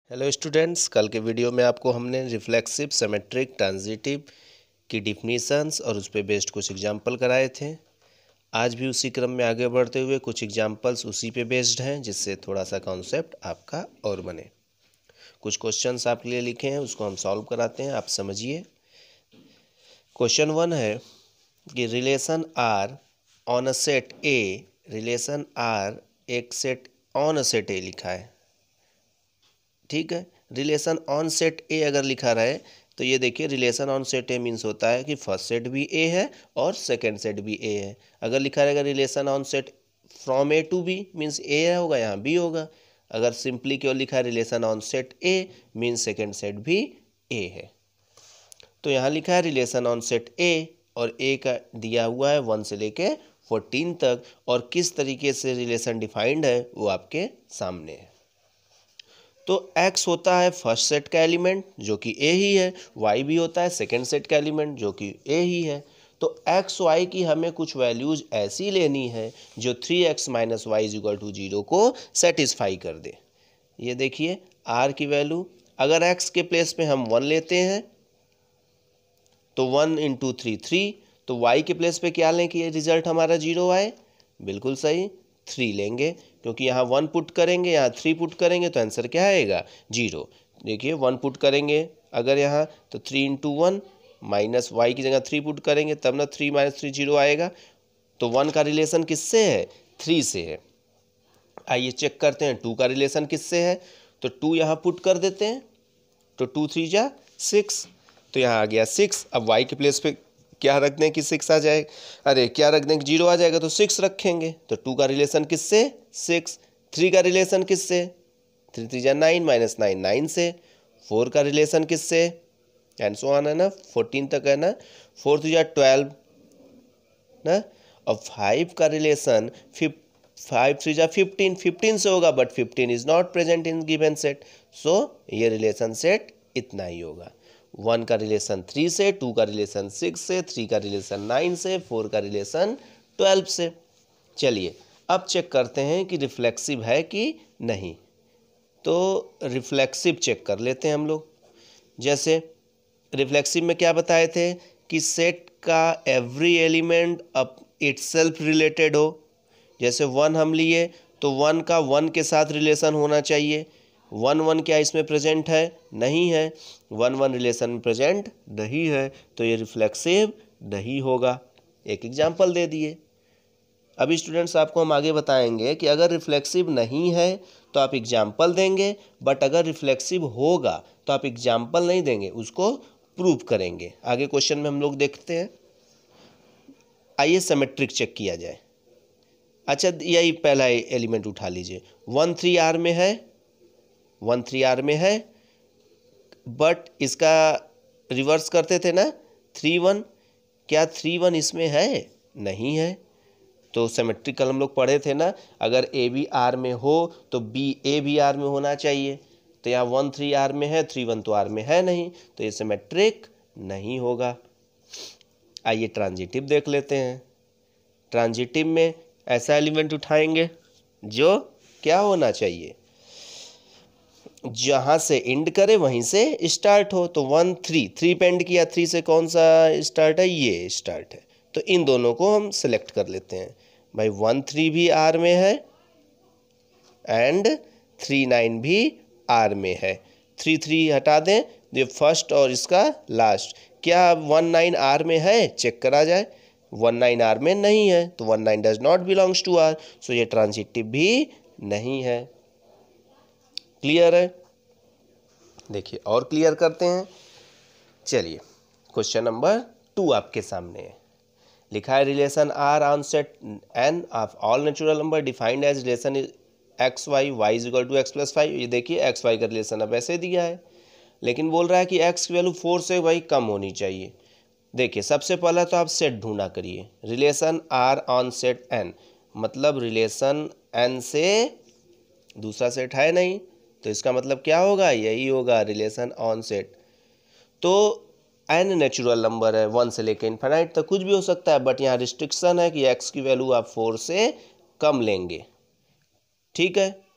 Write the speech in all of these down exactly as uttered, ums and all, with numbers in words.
Hello students, कल के video में आपको हमने रिफ्लेक्सिव सिमेट्रिक ट्रांजिटिव की डिफिनीशंस और उस पर बेस्ड कुछ एग्जांपल कराए थे। आज भी उसी क्रम में आगे बढ़ते हुए कुछ एग्जांपल्स उसी पे बेस्ड हैं, जिससे थोड़ा सा कॉन्सेप्ट आपका और बने। कुछ क्वेश्चंस आपके लिए लिखे हैं, उसको हम सॉल्व कराते हैं, आप समझिए। क्वेश्चन वन है कि relation R on a set A, relation R एक set on a set A लिखा है, ठीक है। रिलेशन ऑन सेट ए अगर लिखा रहे तो ये देखिए, relation on set A means होता है कि फर्स्ट सेट भी ए है और सेकंड सेट भी ए है। अगर लिखा रहेगा relation on set from A to B means A होगा, यहाँ बी होगा। अगर सिंपली क्यों लिखा है relation on set A means second set भी ए है। तो यहाँ लिखा है रिलेशन ऑन सेट ए और ए का दिया हुआ है वन से लेके फोर्टीन तक, और किस तरीके से रिलेशन डिफाइंड है वो आपके सामने है। तो x होता है फर्स्ट सेट का एलिमेंट जो कि a ही है, y भी होता है सेकंड सेट का एलिमेंट जो कि a ही है। तो x y की हमें कुछ वैल्यूज ऐसी लेनी है जो three x minus y is equal to zero को सेटिस्फाई कर दे। ये देखिए r की वैल्यू, अगर x के प्लेस पे हम वन लेते हैं तो वन इंटू थ्री थ्री, तो y के प्लेस पे क्या लें कि ये रिजल्ट हमारा जीरो आए? बिल्कुल सही, थ्री लेंगे, क्योंकि यहाँ वन पुट करेंगे यहाँ थ्री पुट करेंगे तो आंसर क्या आएगा? जीरो। देखिए वन पुट करेंगे अगर यहाँ तो three into one minus y की जगह थ्री पुट करेंगे तब ना थ्री माइनस थ्री जीरो आएगा। तो वन का रिलेशन किससे है? थ्री से है। आइए चेक करते हैं टू का रिलेशन किससे है। तो टू यहाँ पुट कर देते हैं तो टू थ्री जा सिक्स, तो यहाँ आ गया सिक्स। अब वाई के प्लेस पे क्या रख दें कि सिक्स आ जाए, अरे क्या रख दें कि जीरो आ जाएगा, तो सिक्स रखेंगे। तो टू का रिलेशन किससे? सिक्स। थ्री का रिलेशन किससे? थ्री थ्री जा नाइन माइनस नाइन नाइन से। फोर का रिलेशन किससे? एंड सो ऑन है ना, फोर्टीन तक है ना। फोर थ्री जा ट्वेल्व ना। और फाइव का रिलेशन फिफ्थ फाइव थ्री जा फिफ्टीन, फिफ्टीन से होगा, but fifteen is not present in given set, so ये रिलेशन सेट इतना ही होगा। वन का रिलेशन थ्री से, टू का रिलेशन सिक्स से, थ्री का रिलेशन नाइन से, फोर का रिलेशन ट्वेल्व से। चलिए अब चेक करते हैं कि रिफ्लेक्सिव है कि नहीं। तो रिफ्लेक्सिव चेक कर लेते हैं हम लोग। जैसे रिफ्लेक्सिव में क्या बताए थे कि सेट का every element up itself related हो। जैसे वन हम लिए तो वन का वन के साथ रिलेशन होना चाहिए। वन वन क्या इसमें प्रेजेंट है? नहीं है। वन वन रिलेशन में प्रेजेंट नहीं है, तो ये रिफ्लेक्सिव नहीं होगा। एक एग्जाम्पल दे दिए। अभी स्टूडेंट्स आपको हम आगे बताएंगे कि अगर रिफ्लेक्सिव नहीं है तो आप एग्जाम्पल देंगे, बट अगर रिफ्लेक्सिव होगा तो आप एग्जाम्पल नहीं देंगे, उसको प्रूव करेंगे। आगे क्वेश्चन में हम लोग देखते हैं। आइए सिमेट्रिक चेक किया जाए। अच्छा, यही पहला एलिमेंट उठा लीजिए। वन थ्री आर में है, वन थ्री आर में है, बट इसका रिवर्स करते थे ना, थ्री वन। क्या थ्री वन इसमें है? नहीं है। तो सिमेट्रिकल हम लोग पढ़े थे ना, अगर ए भी आर में हो तो बी ए भी आर में होना चाहिए। तो यहाँ वन थ्री आर में है, थ्री वन तो आर में है नहीं, तो ये सिमेट्रिक नहीं होगा। आइए ट्रांजिटिव देख लेते हैं। ट्रांजिटिव में ऐसा एलिमेंट उठाएंगे जो क्या होना चाहिए, जहाँ से एंड करे वहीं से स्टार्ट हो। तो वन थ्री थ्री पे एंड किया, थ्री से कौन सा स्टार्ट है? ये स्टार्ट है। तो इन दोनों को हम सेलेक्ट कर लेते हैं। भाई वन थ्री भी आर में है एंड थ्री नाइन भी आर में है। थ्री थ्री हटा दें, ये फर्स्ट और इसका लास्ट। क्या वन नाइन आर में है? चेक करा जाए। वन नाइन आर में नहीं है, तो one nine does not belongs to R, so ये ट्रांजिटिव भी नहीं है। क्लियर है? देखिए और क्लियर करते हैं। चलिए क्वेश्चन नंबर टू आपके सामने है। लिखा है relation R on set N of all natural number defined as relation x Y y is equal to x plus five. ये देखिए एक्स वाई का रिलेशन अब ऐसे दिया है, लेकिन बोल रहा है कि एक्स की वैल्यू फोर से भाई कम होनी चाहिए। देखिए सबसे पहला तो आप सेट ढूंढा करिए। Relation R on set N मतलब रिलेशन एन से दूसरा सेट है नहीं, तो इसका मतलब क्या होगा? यही होगा रिलेशन ऑन सेट। तो एन नेचुरल नंबर है, वन से लेकर इन्फिनाइट तक कुछ भी हो सकता है, बट यहाँ रिस्ट्रिक्शन है कि एक्स की वैल्यू आप फोर से कम लेंगे। ठीक है,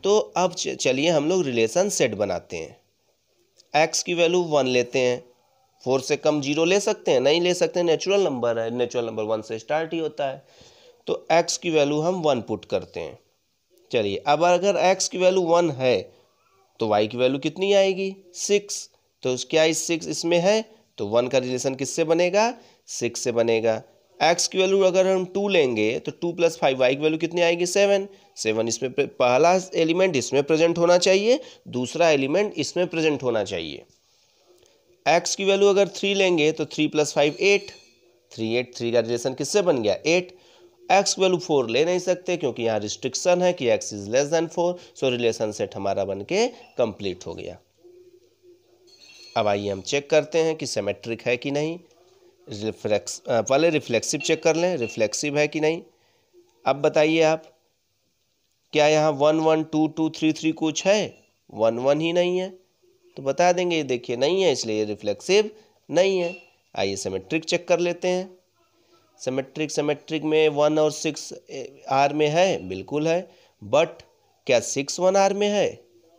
तो अब चलिए हम लोग रिलेशन सेट बनाते हैं। एक्स की वैल्यू वन लेते हैं, फोर से कम जीरो ले सकते हैं? नहीं ले सकते, नेचुरल नंबर है, नेचुरल नंबर वन से स्टार्ट ही होता है। तो एक्स की वैल्यू हम वन पुट करते हैं। चलिए अब अगर एक्स की वैल्यू वन है तो वाई की वैल्यू कितनी आएगी? सिक्स। तो क्या इस सिक्स इसमें है तो वन का रिलेशन किससे बनेगा? सिक्स से बनेगा। एक्स की वैल्यू अगर हम टू लेंगे तो टू प्लस फाइव, वाई की वैल्यू कितनी आएगी? सेवन। सेवन इसमें पहला एलिमेंट इसमें प्रेजेंट होना चाहिए, दूसरा एलिमेंट इसमें प्रेजेंट होना चाहिए। एक्स की वैल्यू अगर थ्री लेंगे तो three plus five eight, three eight, three का रिलेशन किससे बन गया? एट। एक्स की वैल्यू फोर ले नहीं सकते क्योंकि यहाँ रिस्ट्रिक्शन है कि x is less than four, so relation set हमारा बन के कंप्लीट हो गया। अब आइए हम चेक करते हैं कि सिमेट्रिक है कि नहीं। रिफ्लेक्स पहले रिफ्लेक्सिव चेक कर लें, रिफ्लेक्सिव है कि नहीं। अब बताइए आप, क्या यहाँ one one two two three three कुछ है? वन वन ही नहीं है, तो बता देंगे ये देखिए नहीं है, इसलिए ये रिफ्लेक्सिव नहीं है। आइए सिमेट्रिक चेक कर लेते हैं। सिमेट्रिक सिमेट्रिक में वन और सिक्स आर में है, बिल्कुल है, बट क्या सिक्स वन आर में है?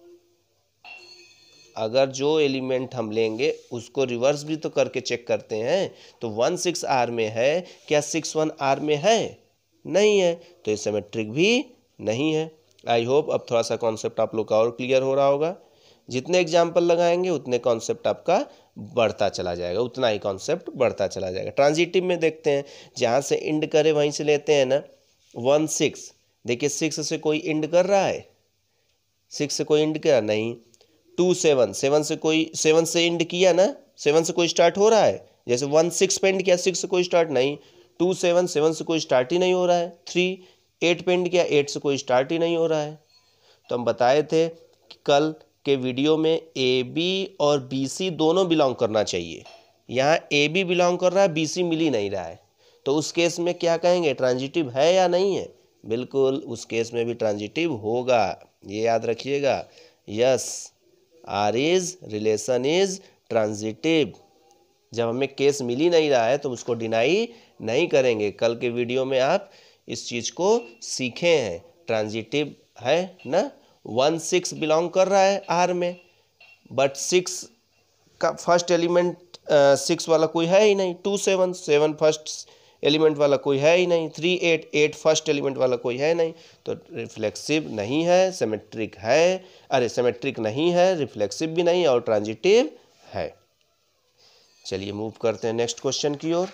अगर जो एलिमेंट हम लेंगे उसको रिवर्स भी तो करके चेक करते हैं, तो वन सिक्स आर में है, क्या सिक्स वन आर में है? नहीं है, तो ये सिमेट्रिक भी नहीं है। आई होप अब थोड़ा सा कॉन्सेप्ट आप लोग का और क्लियर हो रहा होगा। जितने एग्जाम्पल लगाएंगे उतने कॉन्सेप्ट आपका बढ़ता चला जाएगा, उतना ही कॉन्सेप्ट बढ़ता चला जाएगा। ट्रांजिटिव में देखते हैं, जहाँ से इंड करे वहीं से लेते हैं ना। वन सिक्स, देखिए सिक्स से कोई इंड कर रहा है? सिक्स से कोई इंड किया नहीं। टू सेवन, सेवन से कोई सेवन से इंड किया ना, सेवन से कोई स्टार्ट हो रहा है? जैसे वन सिक्स पे इंड किया, सिक्स से कोई स्टार्ट नहीं। टू सेवन, सेवन से कोई स्टार्ट ही नहीं हो रहा है। थ्री एट पे इंड किया, एट से कोई स्टार्ट ही नहीं हो रहा है। तो हम बताए थे कि कल के वीडियो में ए बी और बी सी दोनों बिलोंग करना चाहिए। यहाँ ए बी बिलोंग कर रहा है, बी सी मिल ही नहीं रहा है, तो उस केस में क्या कहेंगे? ट्रांजिटिव है या नहीं है? बिल्कुल, उस केस में भी ट्रांजिटिव होगा, ये याद रखिएगा। Yes, R is relation is transitive. जब हमें केस मिल ही नहीं रहा है तो उसको डिनाई नहीं करेंगे। कल के वीडियो में आप इस चीज़ को सीखे हैं, ट्रांजिटिव है ना। वन सिक्स बिलोंग कर रहा है आर में, बट सिक्स का फर्स्ट एलिमेंट सिक्स वाला कोई है ही नहीं। Two seven, seven first element वाला कोई है ही नहीं। Three eight, eight first element वाला कोई है नहीं, तो रिफ्लेक्सिव नहीं है, सिमेट्रिक है, अरे सिमेट्रिक नहीं है, रिफ्लेक्सिव भी नहीं और ट्रांजिटिव है। चलिए मूव करते हैं नेक्स्ट क्वेश्चन की ओर।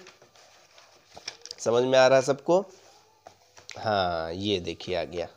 समझ में आ रहा है सबको? हाँ, ये देखिए आ गया,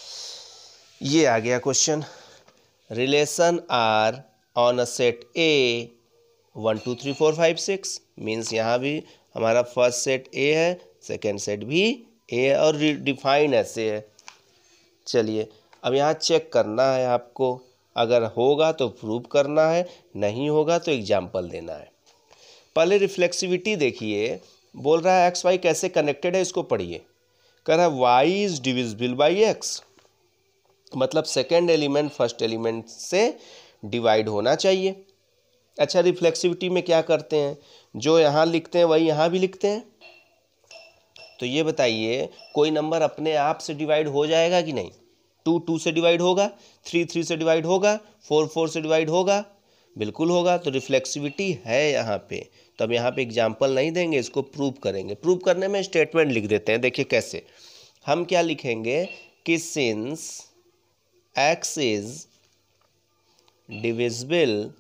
ये आ गया question. Relation R on a set A one two three four five six, means यहाँ भी हमारा फर्स्ट सेट ए है, सेकेंड सेट भी ए है और डिफाइन ऐसे है। चलिए अब यहाँ चेक करना है आपको, अगर होगा तो प्रूव करना है, नहीं होगा तो एग्जाम्पल देना है। पहले रिफ्लेक्सिविटी देखिए, बोल रहा है एक्स वाई कैसे कनेक्टेड है, इसको पढ़िए। कह रहा है Y is divisible by X, मतलब सेकेंड एलिमेंट फर्स्ट एलिमेंट से डिवाइड होना चाहिए। अच्छा, रिफ्लेक्सिविटी में क्या करते हैं, जो यहाँ लिखते हैं वही यहाँ भी लिखते हैं। तो ये बताइए कोई नंबर अपने आप से डिवाइड हो जाएगा कि नहीं? टू टू से डिवाइड होगा, थ्री थ्री से डिवाइड होगा, फोर फोर से डिवाइड होगा, बिल्कुल होगा। तो रिफ्लेक्सिविटी है यहाँ पे। तो अब यहाँ पे एग्जाम्पल नहीं देंगे, इसको प्रूव करेंगे। प्रूव करने में स्टेटमेंट लिख देते हैं। देखिए कैसे, हम क्या लिखेंगे कि since X is divisible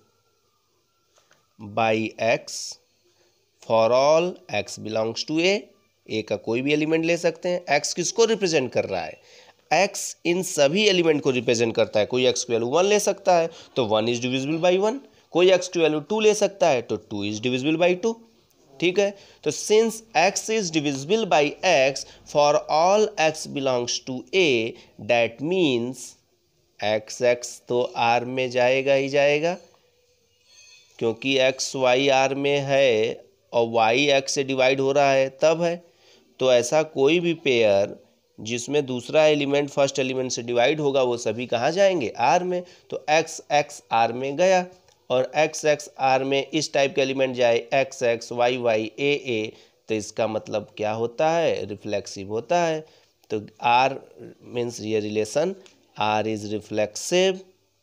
by X for all X belongs to A, A का कोई भी एलिमेंट ले सकते हैं। एक्स किसको रिप्रेजेंट कर रहा है? एक्स इन सभी एलिमेंट को रिप्रेजेंट करता है। कोई एक्स की वैल्यू वन ले सकता है तो one is divisible by one, कोई एक्स की वैल्यू टू ले सकता है तो two is divisible by two. ठीक है, तो since X is divisible by X for all X belongs to A, that means X X तो आर में जाएगा ही जाएगा, क्योंकि एक्स वाई आर में है और वाई एक्स से डिवाइड हो रहा है तब है। तो ऐसा कोई भी पेयर जिसमें दूसरा एलिमेंट फर्स्ट एलिमेंट से डिवाइड होगा वो सभी कहाँ जाएंगे? आर में। तो एक्स एक्स आर में गया और एक्स एक्स आर में इस टाइप के एलिमेंट जाए X X Y Y A A, तो इसका मतलब क्या होता है? रिफ्लेक्सिव होता है। तो आर मीन्स ये relation R is reflexive,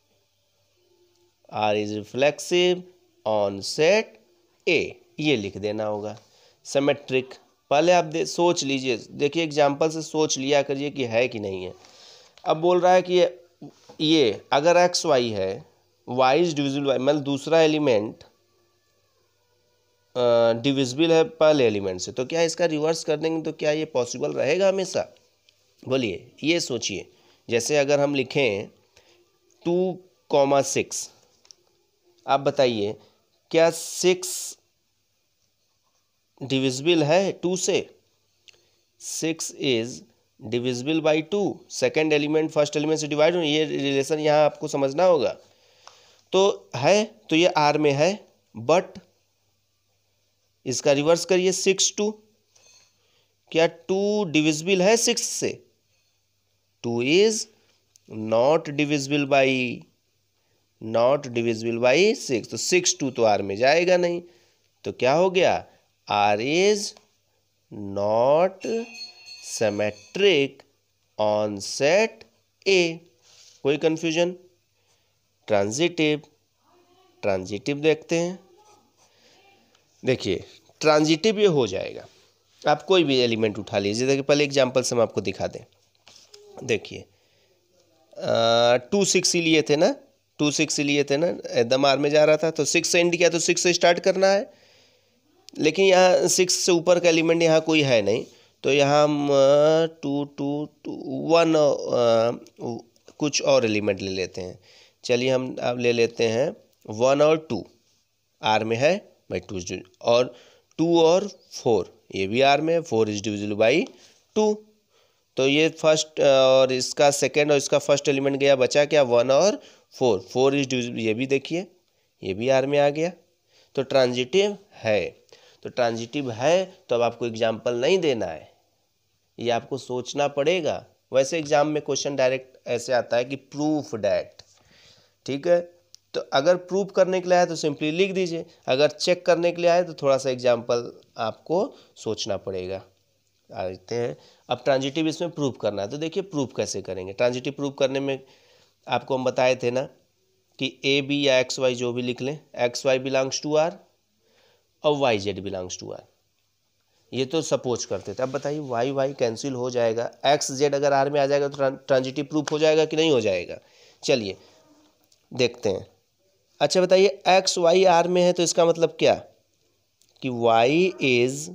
R is reflexive on set A, ये लिख देना होगा। सिमेट्रिक, पहले आप दे सोच लीजिए, देखिए एग्जाम्पल से सोच लिया करिए कि है कि नहीं है। अब बोल रहा है कि ये, ये अगर एक्स वाई है, वाई इज डिविजिबल वाई, मतलब दूसरा एलिमेंट डिविजिबल है पहले एलिमेंट से, तो क्या इसका रिवर्स कर देंगे तो क्या ये पॉसिबल रहेगा हमेशा? बोलिए, ये सोचिए। जैसे अगर हम लिखें टू कॉमा सिक्स, आप बताइए क्या सिक्स डिविजिबल है टू से? Six is divisible by two, second element first element से डिवाइड हो, ये रिलेशन यहाँ आपको समझना होगा। तो है, तो ये आर में है, बट इसका रिवर्स करिए, सिक्स टू, क्या टू डिविजिबल है सिक्स से? Two is not divisible by, not divisible by six, तो सिक्स टू तो आर में जाएगा नहीं, तो क्या हो गया? R is not symmetric on set A. कोई कंफ्यूजन? ट्रांजिटिव, ट्रांजिटिव देखते हैं। देखिए ट्रांजिटिव ये हो जाएगा, आप कोई भी एलिमेंट उठा लीजिए। देखिए पहले एग्जांपल से हम आपको दिखा दें। देखिए टू सिक्स ही लिए थे ना, टू सिक्स ही लिए थे ना, एकदम आर में जा रहा था, तो सिक्स से एंड किया तो सिक्स से स्टार्ट करना है, लेकिन यहाँ सिक्स से ऊपर का एलिमेंट यहाँ कोई है नहीं, तो यहाँ हम टू टू टू वन कुछ और एलिमेंट ले लेते हैं। चलिए हम अब ले लेते हैं वन और टू, आर में है भाई टू, और टू और फोर, ये भी आर में है, four is divisible by two, तो ये फर्स्ट और इसका सेकंड और इसका फर्स्ट एलिमेंट गया, बचा क्या? वन और फोर, फोर इज डिविजिबल, ये भी देखिए ये भी आर में आ गया, तो ट्रांजिटिव है। तो ट्रांजिटिव है तो अब आपको एग्जाम्पल नहीं देना है, ये आपको सोचना पड़ेगा। वैसे एग्जाम में क्वेश्चन डायरेक्ट ऐसे आता है कि प्रूफ डैट, ठीक है, तो अगर प्रूफ करने के लिए आए तो सिंपली लिख दीजिए, अगर चेक करने के लिए आए तो थोड़ा सा एग्जाम्पल आपको सोचना पड़ेगा। आते हैं अब ट्रांजिटिव इसमें प्रूफ करना है, तो देखिए प्रूफ कैसे करेंगे। ट्रांजिटिव प्रूफ करने में आपको हम बताए थे ना कि ए बी या एक्स वाई जो भी लिख लें, X Y belongs to R और Y Z belongs to R, ये तो सपोज करते थे। अब बताइए वाई वाई कैंसिल हो जाएगा, एक्स जेड अगर आर में आ जाएगा तो ट्रांजिटिव प्रूफ हो जाएगा कि नहीं हो जाएगा? चलिए देखते हैं। अच्छा बताइए एक्स वाई आर में है तो इसका मतलब क्या कि Y is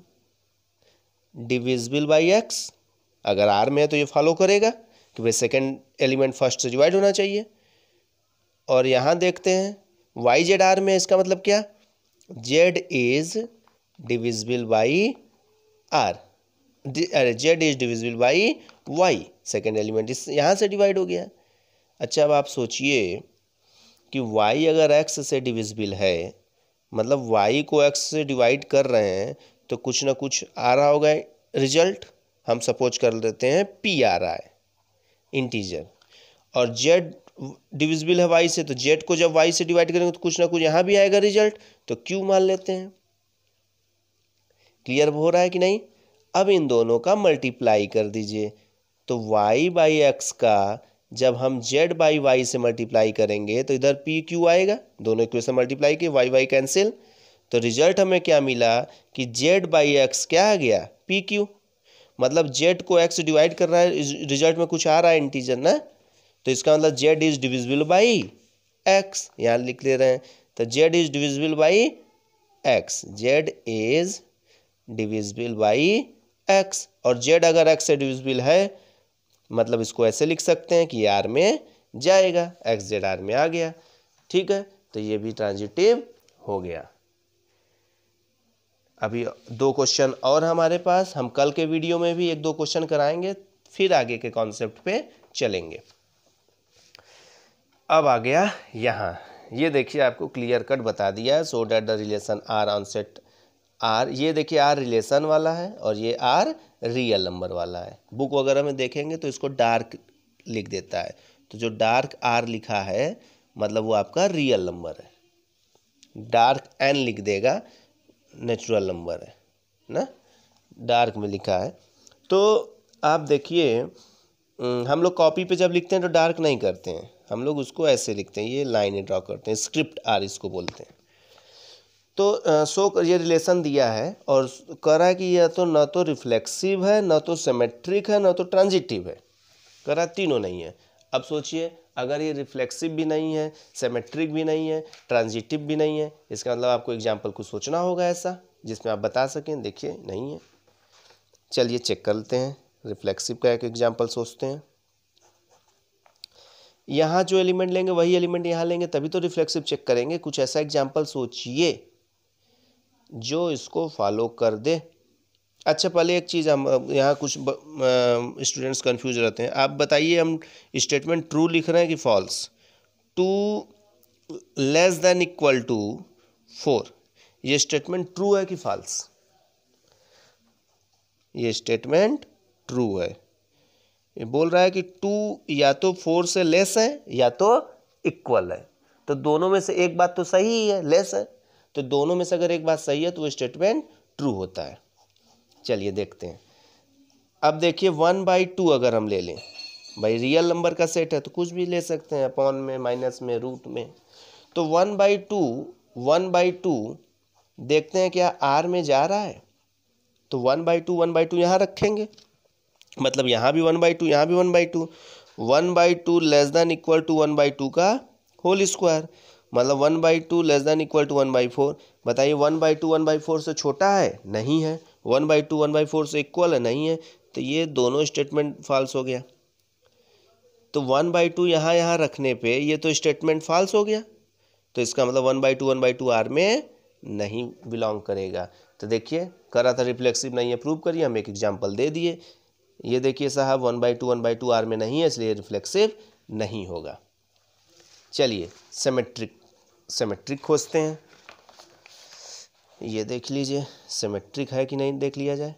divisible by X, अगर आर में है तो ये फॉलो करेगा कि भाई सेकेंड एलिमेंट फर्स्ट से डिवाइड होना चाहिए। और यहाँ देखते हैं वाई जेड आर में है, इसका मतलब क्या? Z is divisible by R, अरे Z is divisible by Y, second element इस यहाँ से डिवाइड हो गया। अच्छा अब आप सोचिए कि y अगर x से डिविजिबल है, मतलब y को x से डिवाइड कर रहे हैं तो कुछ ना कुछ आ रहा होगा रिजल्ट, हम सपोज कर लेते हैं p आ रहा है इंटीजर, और z डिविजिबल है y से, तो z को जब y से डिवाइड करेंगे तो कुछ ना कुछ यहाँ भी आएगा रिजल्ट, तो q मान लेते हैं। क्लियर हो रहा है कि नहीं? अब इन दोनों का मल्टीप्लाई कर दीजिए, तो y बाई एक्स का जब हम z बाई वाई से मल्टीप्लाई करेंगे तो इधर पी क्यू आएगा, दोनों इक्वेशन मल्टीप्लाई किए, वाई वाई कैंसिल, तो रिजल्ट हमें क्या मिला कि z बाई एक्स क्या आ गया? पी क्यू, मतलब z को x डिवाइड कर रहा है, रिजल्ट में कुछ आ रहा है इंटीजर ना, तो इसका मतलब z is divisible by x, यहाँ लिख ले रहे हैं, तो z is divisible by x, z is divisible by x, और z अगर x से डिविजिबल है मतलब इसको ऐसे लिख सकते हैं कि आर में जाएगा, एक्स जेड आर में आ गया, ठीक है, तो ये भी ट्रांजिटिव हो गया। अभी दो क्वेश्चन और हमारे पास, हम कल के वीडियो में भी एक दो क्वेश्चन कराएंगे, फिर आगे के कॉन्सेप्ट पे चलेंगे। अब आ गया यहाँ, ये देखिए आपको क्लियर कट बता दिया, so that the relation R on set R, ये देखिए आर रिलेशन वाला है और ये आर रियल नंबर वाला है। बुक वगैरह में देखेंगे तो इसको डार्क लिख देता है, तो जो डार्क आर लिखा है मतलब वो आपका रियल नंबर है, डार्क एन लिख देगा नेचुरल नंबर है ना, डार्क में लिखा है। तो आप देखिए हम लोग कॉपी पे जब लिखते हैं तो डार्क नहीं करते हैं, हम लोग उसको ऐसे लिखते हैं, ये लाइन ड्रॉ करते हैं, स्क्रिप्ट आर इसको बोलते हैं। तो सो ये रिलेशन दिया है और कह रहा है कि यह तो न तो रिफ्लेक्सिव है, न तो सिमेट्रिक है, न तो ट्रांजिटिव है। कह रहा है तीनों नहीं है। अब सोचिए, अगर ये रिफ्लेक्सिव भी नहीं है, सिमेट्रिक भी नहीं है, ट्रांजिटिव भी नहीं है, इसका मतलब आपको एग्जाम्पल कुछ सोचना होगा ऐसा जिसमें आप बता सकें। देखिए नहीं है। चलिए चेक करते हैं, रिफ्लेक्सिव का एक एग्जाम्पल सोचते हैं। यहाँ जो एलिमेंट लेंगे वही एलिमेंट यहाँ लेंगे, तभी तो रिफ्लेक्सिव चेक करेंगे। कुछ ऐसा एग्जाम्पल सोचिए जो इसको फॉलो कर दे। अच्छा, पहले एक चीज़, हम यहाँ कुछ स्टूडेंट्स कंफ्यूज रहते हैं। आप बताइए, हम स्टेटमेंट ट्रू लिख रहे हैं कि false? Two less than equal to four, ये स्टेटमेंट ट्रू है कि फॉल्स? ये स्टेटमेंट ट्रू है। ये बोल रहा है कि टू या तो फोर से लेस है या तो इक्वल है, तो दोनों में से एक बात तो सही ही है, लेस है, तो दोनों में से अगर एक बात सही है तो वो स्टेटमेंट ट्रू होता है। चलिए देखते हैं। अब देखिए वन बाई टू अगर हम ले लें, भाई रियल नंबर का सेट है तो कुछ भी ले सकते हैं, अपॉन में, माइनस में, रूट में। तो one by two one by two देखते हैं क्या आर में जा रहा है, तो one by two one by two यहाँ रखेंगे, मतलब यहाँ भी वन बाई टू, यहाँ भी one by two. One by two less than equal to one by two का होल स्क्वायर, मतलब one by two less than equal to one by four. बताइए one by two one by four से छोटा है? नहीं है। One by two one by four से equal है? नहीं है। तो ये दोनों स्टेटमेंट फॉल्स हो गया। तो वन बाई टू यहाँ यहाँ रखने पे ये तो स्टेटमेंट फॉल्स हो गया, तो इसका मतलब one by two one by two R में नहीं बिलोंग करेगा। तो देखिए, कह रहा था रिफ्लेक्सिव नहीं है, प्रूव करिए, हम एक एग्जाम्पल दे दिए। ये देखिए साहब, one by two one by two R में नहीं है, इसलिए रिफ्लेक्सिव नहीं होगा। चलिए सिमेट्रिक सिमेट्रिक खोजते हैं। ये देख लीजिए सिमेट्रिक है कि नहीं, देख लिया जाए।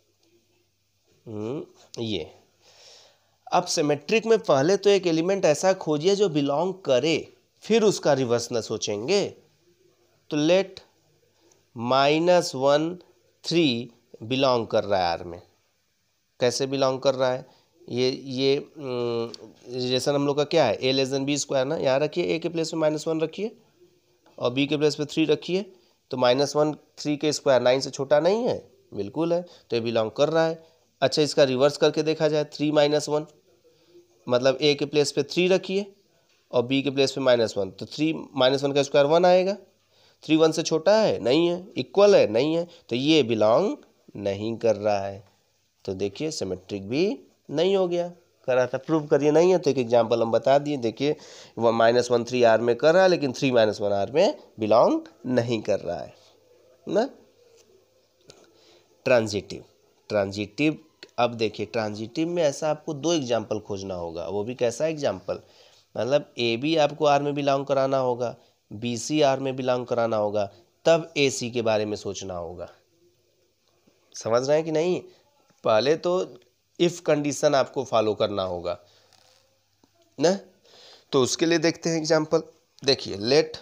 ये अब सिमेट्रिक में पहले तो एक एलिमेंट ऐसा खोजिए जो बिलोंग करे, फिर उसका रिवर्स न सोचेंगे। तो let minus one three belong कर रहा है आर में। कैसे बिलोंग कर रहा है? ये ये रिलेशन हम लोग का क्या है, A less than B square ना। यहाँ रखिए, ए के प्लेस में माइनस वन रखिए और बी के प्लेस पे थ्री रखिए, तो माइनस वन थ्री के स्क्वायर नाइन से छोटा नहीं है, बिल्कुल है, तो ये बिलोंग कर रहा है। अच्छा, इसका रिवर्स करके देखा जाए, थ्री माइनस वन, मतलब ए के प्लेस पे थ्री रखिए और बी के प्लेस पे माइनस वन, तो थ्री माइनस वन का स्क्वायर वन आएगा। थ्री वन से छोटा है? नहीं है। इक्वल है? नहीं है। तो ये बिलोंग नहीं कर रहा है। तो देखिए सिमेट्रिक भी नहीं हो गया। कर रहा था प्रूव करिए, नहीं है, तो एक एग्जांपल हम बता दिए। देखिए वो माइनस वन थ्री आर में कर रहा है, लेकिन थ्री माइनस वन आर में बिलोंग नहीं कर रहा है ना। ट्रांजिटिव ट्रांजिटिव अब देखिए, ट्रांजिटिव में ऐसा आपको दो एग्जाम्पल खोजना होगा। वो भी कैसा एग्जाम्पल, मतलब ए बी आपको आर में बिलोंग कराना होगा, बी सी आर में बिलोंग कराना होगा, तब ए सी के बारे में सोचना होगा। समझ रहे हैं कि नहीं? पहले तो इफ़ कंडीशन आपको फॉलो करना होगा ना। तो उसके लिए देखते हैं एग्जाम्पल। देखिए लेट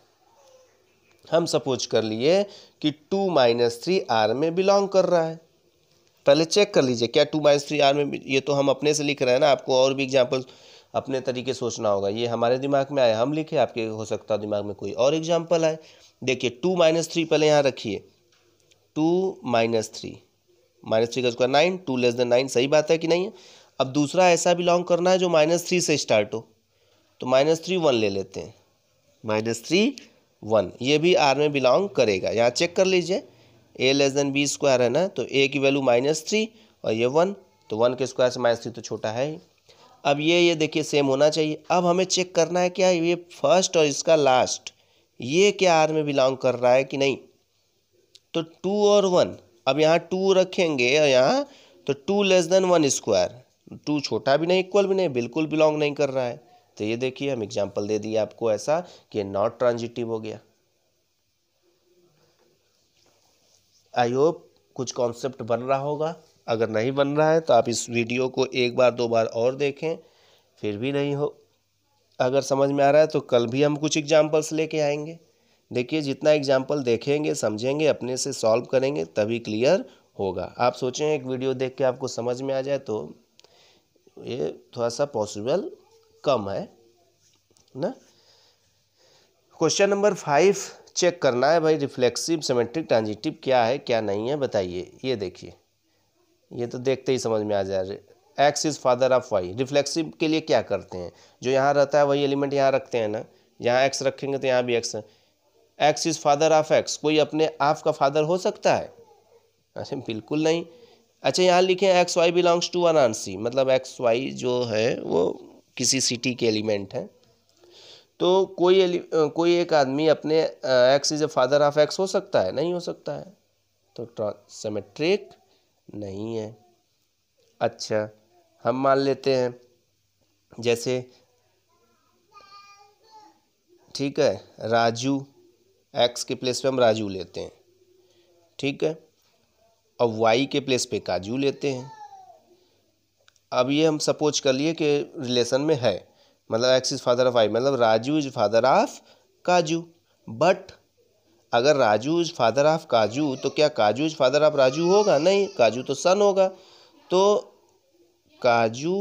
हम सपोज कर लिए कि टू माइनस थ्री आर में बिलोंग कर रहा है। पहले चेक कर लीजिए क्या टू माइनस थ्री आर में, ये तो हम अपने से लिख रहे हैं ना, आपको और भी एग्जाम्पल अपने तरीके सोचना होगा। ये हमारे दिमाग में आए हम लिखे, आपके हो सकता है दिमाग में कोई और एग्जाम्पल आए। देखिए टू माइनस थ्री पहले यहाँ रखिए, two minus three, minus three का square nine, two less than nine, सही बात है कि नहीं है। अब दूसरा ऐसा बिलोंग करना है जो माइनस थ्री से स्टार्ट हो, तो माइनस थ्री वन ले लेते हैं, माइनस थ्री वन, ये भी आर में बिलोंग करेगा। यहाँ चेक कर लीजिए, A less than B square है ना, तो ए की वैल्यू माइनस थ्री और ये वन, तो वन के स्क्वायर से माइनस थ्री तो छोटा है ही। अब ये ये देखिए सेम होना चाहिए। अब हमें चेक करना है क्या ये फर्स्ट और इसका लास्ट, ये क्या आर में बिलोंग कर रहा है कि नहीं। तो टू और वन, अब यहाँ टू रखेंगे और यहाँ, तो two less than one square, two छोटा भी नहीं इक्वल भी नहीं, बिल्कुल बिलोंग नहीं कर रहा है। तो ये देखिए हम एग्जांपल दे दिए आपको ऐसा कि नॉट ट्रांजिटिव हो गया। आई होप कुछ कॉन्सेप्ट बन रहा होगा। अगर नहीं बन रहा है तो आप इस वीडियो को एक बार दो बार और देखें, फिर भी नहीं हो, अगर समझ में आ रहा है तो कल भी हम कुछ एग्जांपल्स लेके आएंगे। देखिए जितना एग्जाम्पल देखेंगे, समझेंगे, अपने से सॉल्व करेंगे, तभी क्लियर होगा। आप सोचें एक वीडियो देख के आपको समझ में आ जाए तो ये थोड़ा सा पॉसिबल कम है ना। क्वेश्चन नंबर फाइव चेक करना है भाई, रिफ्लेक्सिव सिमेट्रिक ट्रांजिटिव क्या है क्या नहीं है बताइए। ये देखिए, ये तो देखते ही समझ में आ जा रहा है। X is father of Y, reflexive के लिए क्या करते हैं, जो यहाँ रहता है वही एलिमेंट यहाँ रखते हैं ना, यहाँ एक्स रखेंगे तो यहाँ भी एक्स है। X is father of X, कोई अपने आप का फादर हो सकता है? अरे बिल्कुल नहीं। अच्छा यहाँ लिखे एक्स वाई बिलोंग्स टू अनानसी, मतलब एक्स वाई जो है वो किसी सिटी के एलिमेंट है। तो कोई कोई एक आदमी अपने X is a father of X हो सकता है? नहीं हो सकता है, तो सिमेट्रिक नहीं है। अच्छा हम मान लेते हैं जैसे, ठीक है, राजू, एक्स के प्लेस पे हम राजू लेते हैं, ठीक है, अब वाई के प्लेस पे काजू लेते हैं। अब ये हम सपोज कर लिए कि रिलेशन में है, मतलब X is father of Y, मतलब Raju is father of Kaju. But अगर राजू इज फादर ऑफ काजू तो क्या काजू इज फादर ऑफ राजू होगा? नहीं, काजू तो सन होगा। तो Kaju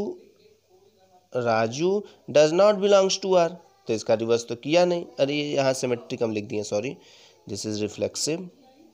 Raju does not belongs to R, तो इसका रिवर्स तो किया नहीं। अरे यहाँ सिमेट्रिक हम लिख दिए, sorry, this is reflexive,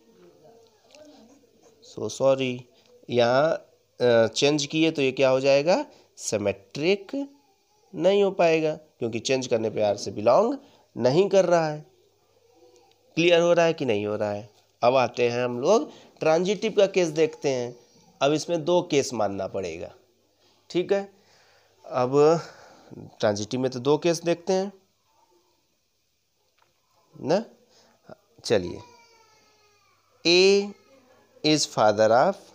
so sorry, यहाँ चेंज किए तो ये क्या हो जाएगा, सिमेट्रिक नहीं हो पाएगा, क्योंकि चेंज करने पे आर से बिलोंग नहीं कर रहा है। क्लियर हो रहा है कि नहीं हो रहा है? अब आते हैं हम लोग ट्रांजिटिव का केस देखते हैं। अब इसमें दो केस मानना पड़ेगा, ठीक है। अब ट्रांजिटिव में तो दो केस देखते हैं ना। चलिए, A is father of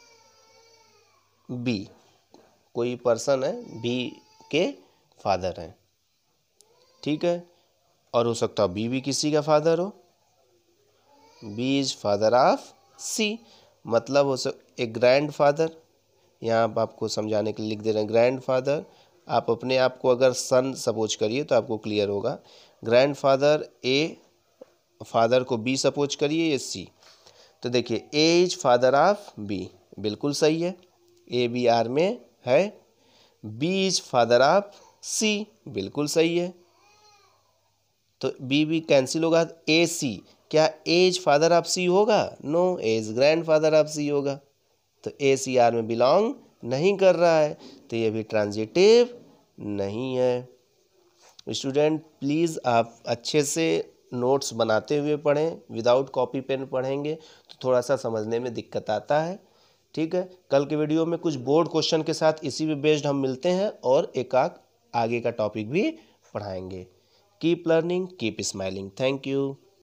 B, कोई पर्सन है बी के फादर हैं, ठीक है, और हो सकता है बी भी किसी का फादर हो। B is father of C, मतलब हो सक एक ग्रैंड फादर, यहाँ आप आपको समझाने के लिए लिख दे रहे हैं ग्रैंड फादर। आप अपने आप को अगर सन सपोज करिए तो आपको क्लियर होगा। ग्रैंड फादर ए, फादर को बी सपोज करिए, ये सी। तो देखिए A is father of B, बिल्कुल सही है, ए बी आर में है। B is father of C, बिल्कुल सही है, तो बी बी कैंसिल होगा। ए सी, क्या A is father of C होगा? No, A is grandfather of C होगा, तो ए सी आर में बिलोंग नहीं कर रहा है, तो ये भी ट्रांजिटिव नहीं है। स्टूडेंट प्लीज़ आप अच्छे से नोट्स बनाते हुए पढ़ें, विदाउट कॉपी पेन पढ़ेंगे तो थोड़ा सा समझने में दिक्कत आता है, ठीक है। कल के वीडियो में कुछ बोर्ड क्वेश्चन के साथ इसी पे बेस्ड हम मिलते हैं और एक आग आगे का टॉपिक भी पढ़ाएंगे। Keep learning, keep smiling. Thank you.